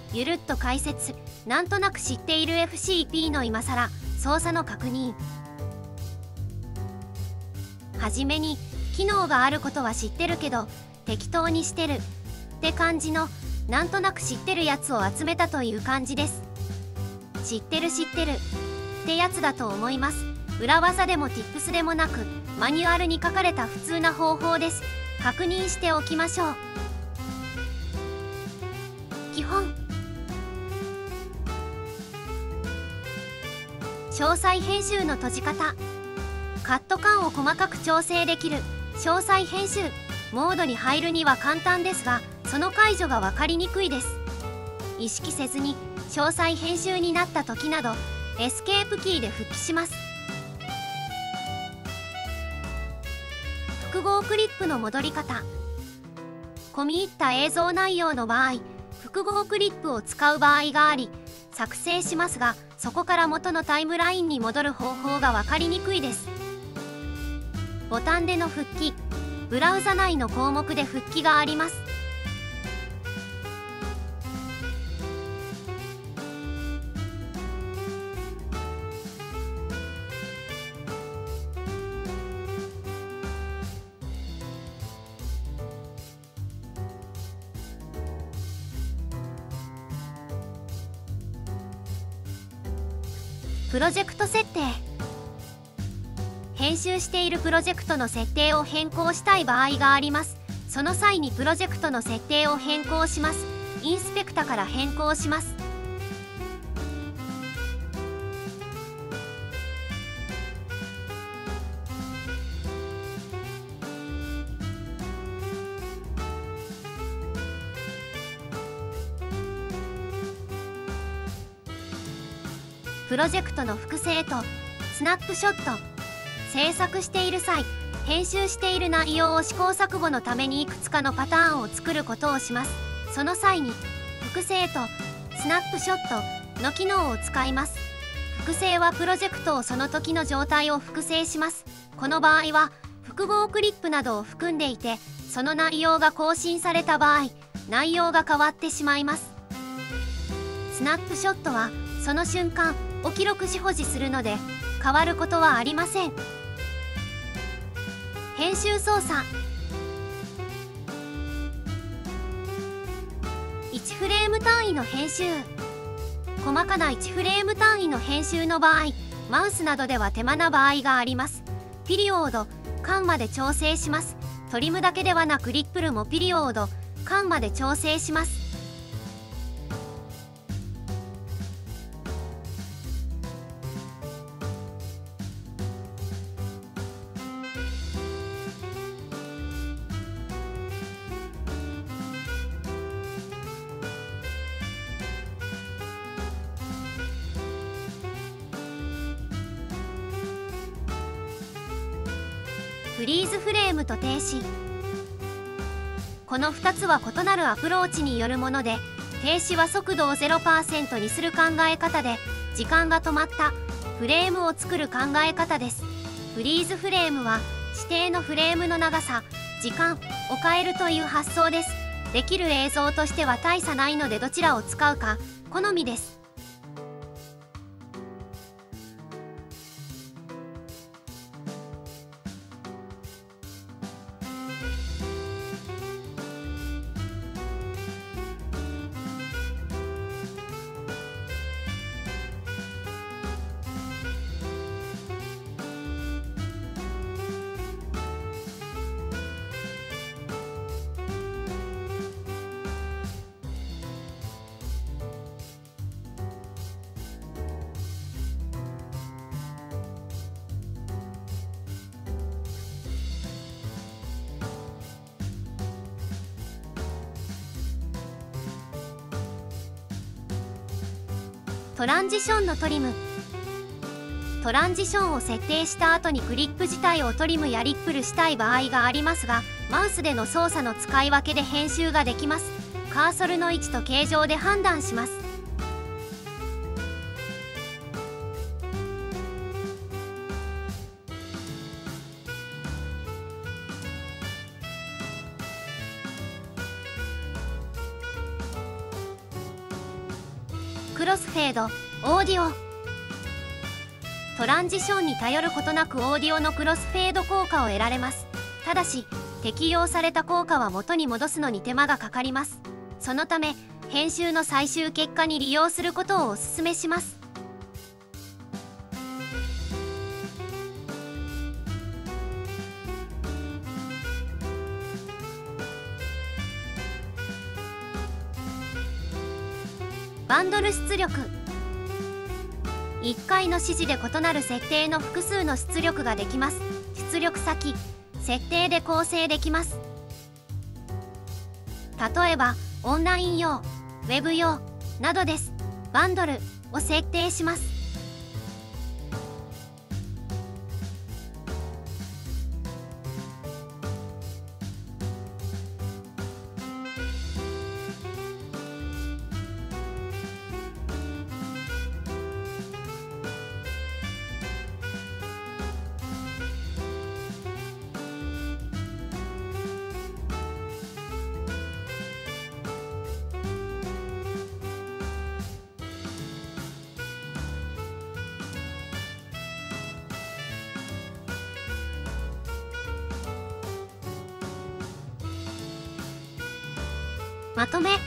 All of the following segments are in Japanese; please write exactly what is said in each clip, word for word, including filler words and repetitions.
ゆるっと解説。なんとなく知っている エフシーピー の今更操作の確認。はじめに機能があることは知ってるけど適当にしてるって感じの、なんとなく知ってるやつを集めたという感じです。知ってる知ってるってやつだと思います。裏技でも Tips でもなくマニュアルに書かれた普通な方法です。確認しておきましょう。基本詳細編集の閉じ方。カット感を細かく調整できる詳細編集モードに入るには簡単ですが、その解除が分かりにくいです。意識せずに詳細編集になった時などエスケープキーで復帰します。複合クリップの戻り方。込み入った映像内容の場合、複合クリップを使う場合があり作成しますが、そこから元のタイムラインに戻る方法が分かりにくいです。ボタンでの復帰、ブラウザ内の項目で復帰があります。プロジェクト設定。編集しているプロジェクトの設定を変更したい場合があります。その際にプロジェクトの設定を変更します。インスペクタから変更します。プロジェクトの複製とスナップショット。制作している際、編集している内容を試行錯誤のためにいくつかのパターンを作ることをします。その際に複製とスナップショットの機能を使います。複製はプロジェクトをその時の状態を複製します。この場合は複合クリップなどを含んでいて、その内容が更新された場合、内容が変わってしまいます。スナップショットはその瞬間を記録し保持するので変わることはありません。編集操作。いちフレーム単位の編集。細かないちフレーム単位の編集の場合、マウスなどでは手間な場合があります。ピリオード、間まで調整します。トリムだけではなくリップルもピリオード、間まで調整します。フリーズフレームと停止。このふたつは異なるアプローチによるもので、停止は速度を ゼロパーセント にする考え方で、時間が止まったフレームを作る考え方です。フリーズフレームは指定のフレームの長さ、時間を変えるという発想です。できる映像としては大差ないのでどちらを使うか好みです。トランジションのトリム。トランジションを設定した後にクリップ自体をトリムやリップルしたい場合がありますが、マウスでの操作の使い分けで編集ができます。カーソルの位置と形状で判断します。 クロスフェード、オーディオ。トランジションに頼ることなくオーディオのクロスフェード効果を得られます。ただし、適用された効果は元に戻すのに手間がかかります。そのため、編集の最終結果に利用することをお勧めします。バンドル出力。いっかいの指示で異なる設定の複数の出力ができます。出力先、設定で構成できます。例えば、オンライン用、ウェブ用などです。バンドルを設定します。まとめ。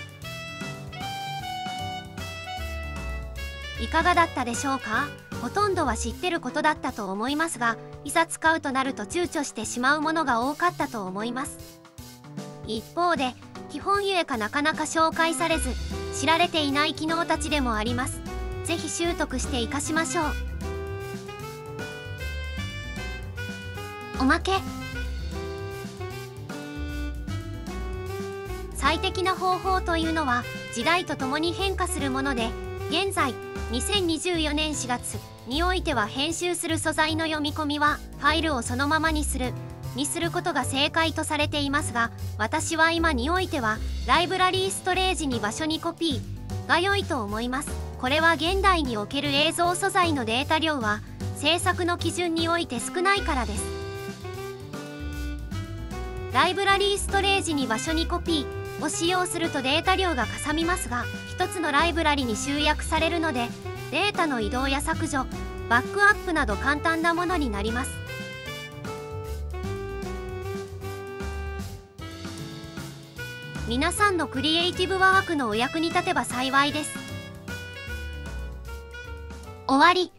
いかがだったでしょうか。ほとんどは知ってることだったと思いますが、いざ使うとなると躊躇してしまうものが多かったと思います。一方で、基本ゆえかなかなか紹介されず、知られていない機能たちでもあります。ぜひ習得して活かしましょう。おまけ。最適な方法というのは時代とともに変化するもので、現在にせんにじゅうよねんしがつにおいては編集する素材の読み込みはファイルをそのままにするにすることが正解とされていますが、私は今においてはライブラリーストレージに場所にコピーが良いと思います。これは現代における映像素材のデータ量は制作の基準において少ないからです。ライブラリーストレージに場所にコピーを使用するとデータ量がかさみますが、一つのライブラリに集約されるので、データの移動や削除、バックアップなど簡単なものになります。皆さんのクリエイティブワークのお役に立てば幸いです。終わり。